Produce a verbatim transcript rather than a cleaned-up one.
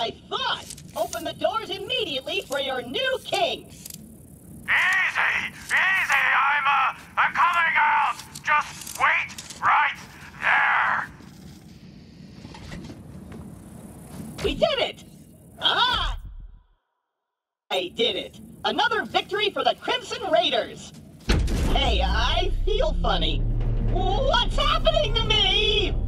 I thought. Open the doors immediately for your new kings. Easy! Easy! I'm, uh, I'm coming out! Just wait right there! We did it! Ah! I did it! Another victory for the Crimson Raiders! Hey, I feel funny. What's happening to me?